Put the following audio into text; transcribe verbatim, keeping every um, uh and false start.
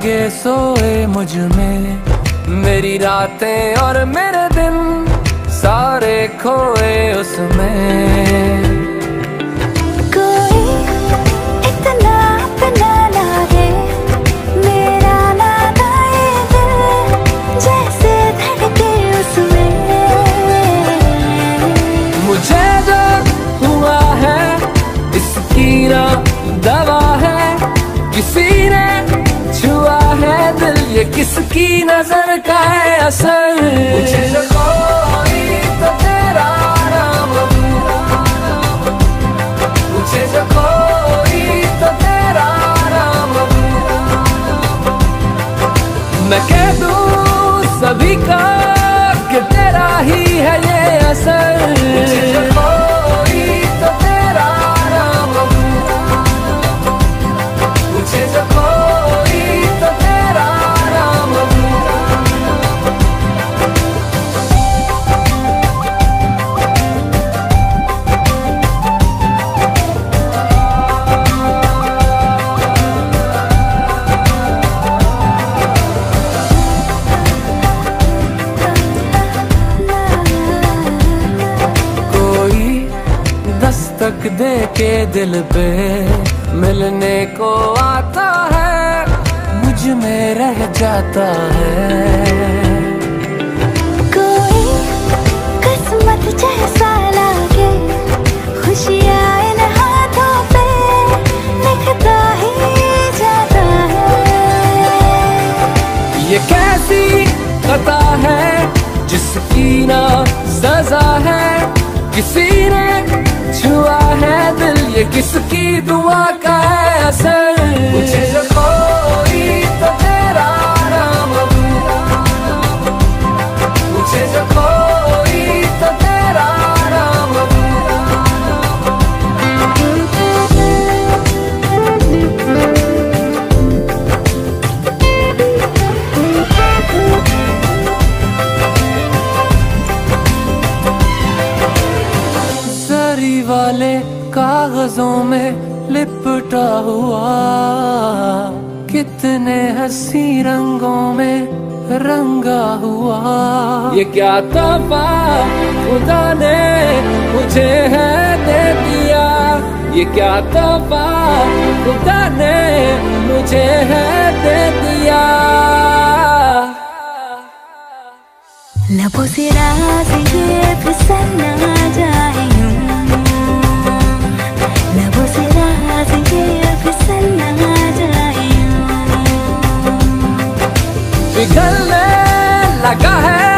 जागे सोए मुझ में, मेरी रातें और मेरे दिन सारे खोए उसमें। कोई इतना अपना लागे मेरा नाता ये दिल, जैसे धड़के उसमें। मुझे जो हुआ है इसकी ना दवा है, किसी ने छुआ है दिल, ये किसकी नजर का है असर। मुझे जो कोई तो तेरा नाम, मुझे जो कोई तो तेरा नाम, मैं कह दूं सभी का कि तेरा ही है ये असर। मुझे जो कोई तो तेरा नाम, मुझे जो कोई तो तेरा नाम। दस्तक दे के दिल पे मिलने को आता है, मुझ में रह जाता है। कोई किस्मत जैसा लागे खुशियाँ इन हाथों पे लिखता ही जाता है। ये कैसी खता है जिसकी ना सजा है, किसी ने छुआ है दिल, ये किसकी दुआ का है असर। मुझे जो कोई तो तेरा नाम, मुझे जो कोई तो तेरा नाम। वाले कागजों में लिपटा हुआ, कितने हंसी रंगों में रंगा हुआ। ये क्या तोहफा खुदा ने मुझे है दे दिया, ये क्या तोहफा खुदा ने मुझे है दे दिया। लबों से राज ये फिसल ना जाए, लबों से राज ये फिसल ना जाए। पिघलने लगा है